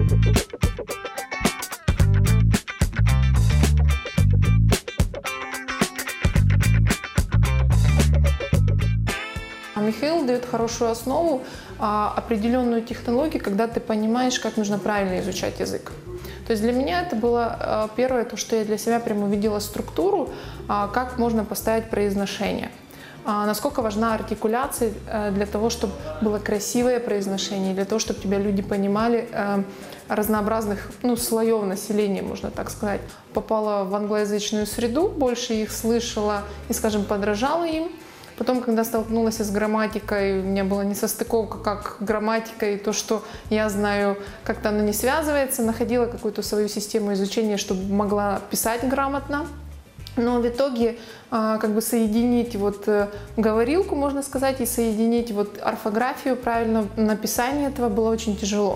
Михаил дает хорошую основу, определенную технологию, когда ты понимаешь, как нужно правильно изучать язык. То есть для меня это было первое, то, что я для себя прямо увидела структуру, как можно поставить произношение. Насколько важна артикуляция для того, чтобы было красивое произношение, для того, чтобы тебя люди понимали разнообразных слоев населения, можно так сказать. Попала в англоязычную среду, больше их слышала и, скажем, подражала им. Потом, когда столкнулась с грамматикой, у меня была несостыковка, как грамматика и то, что я знаю, как-то оно не связывается. Находила какую-то свою систему изучения, чтобы могла писать грамотно. Но в итоге соединить говорилку, можно сказать, и соединить орфографию, правильно написание этого было очень тяжело.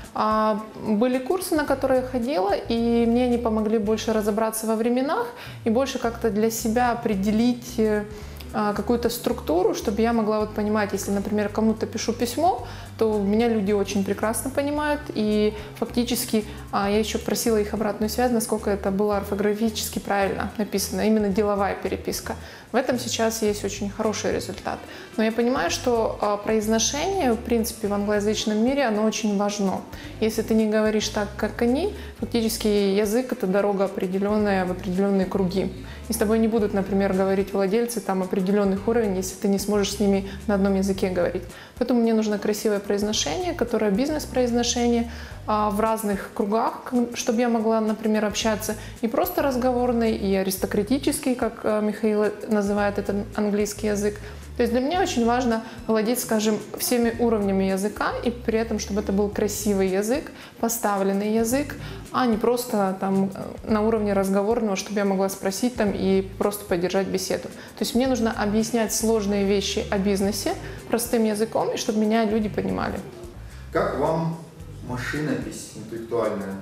Были курсы, на которые я ходила, и мне они помогли больше разобраться во временах и больше как-то для себя определить какую-то структуру, чтобы я могла понимать, если, например, кому-то пишу письмо, то меня люди очень прекрасно понимают, и фактически я еще просила их обратную связь, насколько это было орфографически правильно написано, именно деловая переписка. В этом сейчас есть очень хороший результат. Но я понимаю, что произношение, в принципе, в англоязычном мире, оно очень важно. Если ты не говоришь так, как они, фактически язык — это дорога определенная в определенные круги. И с тобой не будут, например, говорить владельцы определенных уровней, если ты не сможешь с ними на одном языке говорить. Поэтому мне нужно красивое произношение, которое бизнес-произношение в разных кругах, чтобы я могла, например, общаться и просто разговорный, и аристократический, как Михаил называет этот английский язык. То есть для меня очень важно владеть, скажем, всеми уровнями языка, и при этом, чтобы это был красивый язык, поставленный язык, а не просто на уровне разговорного, чтобы я могла спросить и просто поддержать беседу. То есть мне нужно объяснять сложные вещи о бизнесе простым языком, и чтобы меня люди понимали. Как вам машинопись интеллектуальная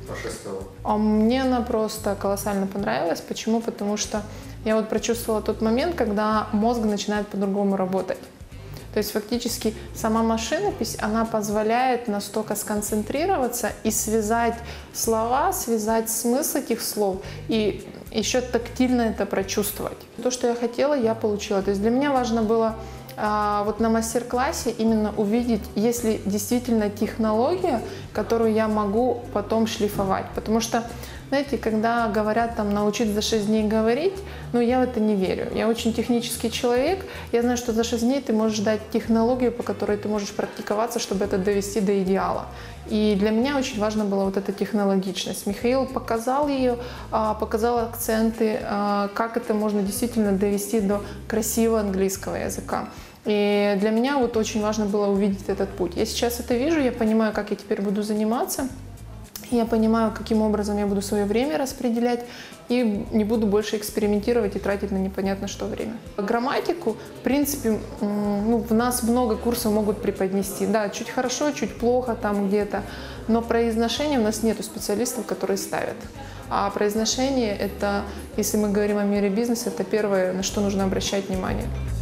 ваша? Мне она просто колоссально понравилась. Почему? Потому что я прочувствовала тот момент, когда мозг начинает по-другому работать. То есть фактически сама машинопись, она позволяет настолько сконцентрироваться и связать слова, связать смысл этих слов и еще тактильно это прочувствовать. То, что я хотела, я получила. То есть для меня важно было на мастер-классе именно увидеть, есть ли действительно технология, которую я могу потом шлифовать. Потому что, знаете, когда говорят научить за 6 дней говорить, я в это не верю. Я очень технический человек, я знаю, что за 6 дней ты можешь дать технологию, по которой ты можешь практиковаться, чтобы это довести до идеала. И для меня очень важна была эта технологичность. Михаил показал ее, показал акценты, как это можно действительно довести до красивого английского языка. И для меня очень важно было увидеть этот путь. Я сейчас это вижу, я понимаю, как я теперь буду заниматься. Я понимаю, каким образом я буду свое время распределять и не буду больше экспериментировать и тратить на непонятно что время. Грамматику, в принципе, в нас много курсов могут преподнести. Да, чуть хорошо, чуть плохо где-то, но произношение у нас нету специалистов, которые ставят. А произношение — это, если мы говорим о мире бизнеса, это первое, на что нужно обращать внимание.